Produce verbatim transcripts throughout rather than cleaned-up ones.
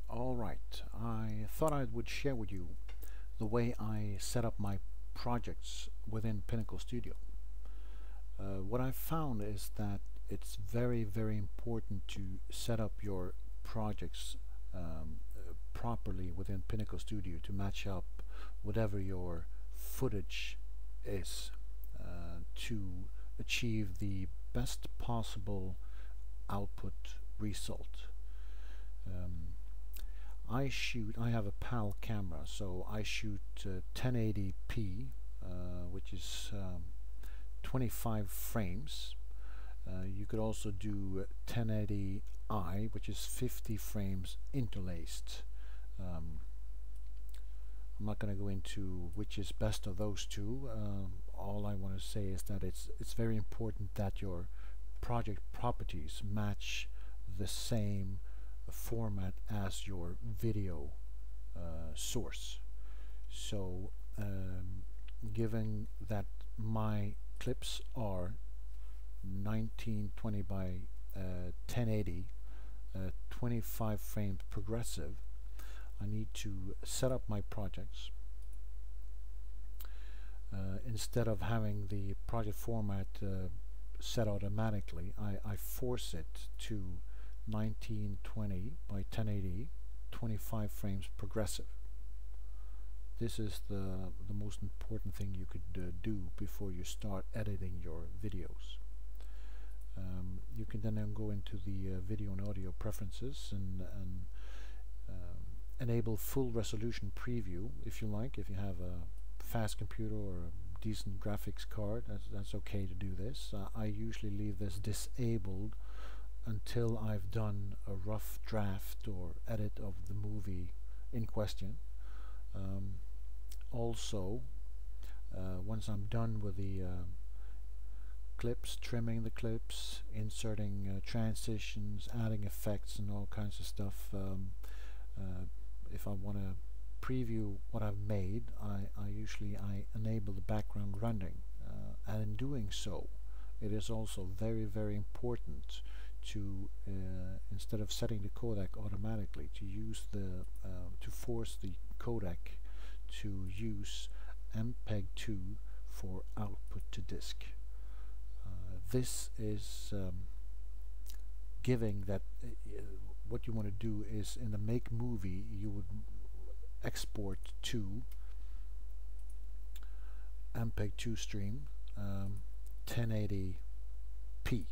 Alright, I thought I would share with you the way I set up my projects within Pinnacle Studio. Uh, what I've found is that it's very very important to set up your projects um, uh, properly within Pinnacle Studio to match up whatever your footage is uh, to achieve the best possible output result. Um, I shoot, I have a PAL camera, so I shoot uh, ten eighty p, uh, which is um, twenty-five frames. Uh, you could also do ten eighty i, which is fifty frames interlaced. Um, I'm not going to go into which is best of those two. Um, all I want to say is that it's it's very important that your project properties match the same format as your video uh, source. So um, given that my clips are nineteen twenty by uh, ten eighty, uh, twenty-five frames progressive, I need to set up my projects. Uh, instead of having the project format uh, set automatically, I, I force it to nineteen twenty by ten eighty, twenty-five frames progressive. This is the the most important thing you could uh, do before you start editing your videos. Um, you can then, then go into the uh, video and audio preferences and, and um, enable full resolution preview if you like. If you have a fast computer or a decent graphics card, that's, that's okay to do this. Uh, I usually leave this disabled until I've done a rough draft or edit of the movie in question. Um, also, uh, once I'm done with the uh, clips, trimming the clips, inserting uh, transitions, adding effects and all kinds of stuff, um, uh, if I want to preview what I've made, I, I usually I enable the background rendering, uh, and in doing so it is also very very important to uh, instead of setting the codec automatically, to use the uh, to force the codec to use M P E G two for output to disk. Uh, this is um, giving that uh, what you want to do is in the make movie you would export to M P E G two stream um, ten eighty p.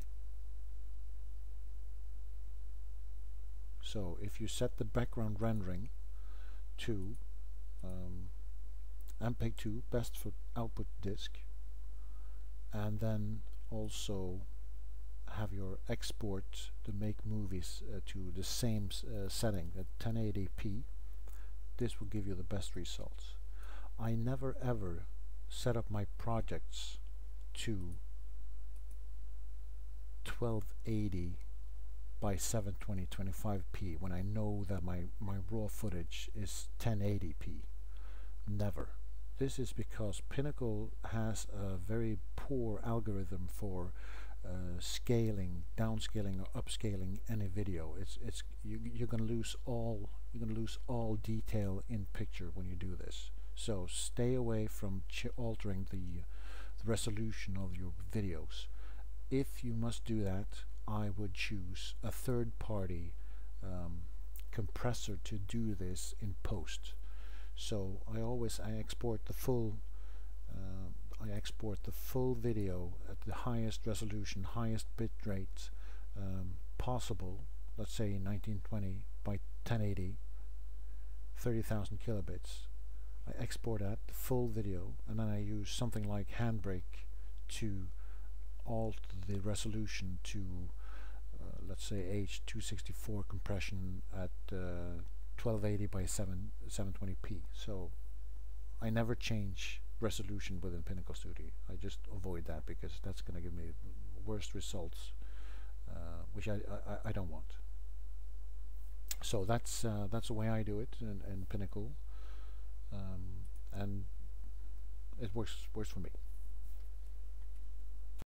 So if you set the background rendering to um, M P E G two, best for output disk, and then also have your export to make movies uh, to the same uh, setting at ten eighty p, this will give you the best results. I never ever set up my projects to twelve eighty by seven twenty twenty-five p when I know that my, my raw footage is ten eighty p. Never. This is because Pinnacle has a very poor algorithm for uh, scaling, downscaling or upscaling any video. It's it's you, you're going to lose all you're going to lose all detail in picture when you do this. So stay away from ch altering the, the resolution of your videos. If you must do that, I would choose a third-party um, compressor to do this in post. So I always I export the full uh, I export the full video at the highest resolution, highest bit rate um, possible. Let's say nineteen twenty by ten eighty, thirty thousand kilobits. I export that the full video, and then I use something like Handbrake to alter the resolution to uh, let's say H two sixty-four compression at uh, twelve eighty by seven twenty p. So I never change resolution within Pinnacle Studio. I just avoid that because that's going to give me worst results, uh, which I, I I don't want. So that's uh, that's the way I do it in, in Pinnacle, um, and it works works for me.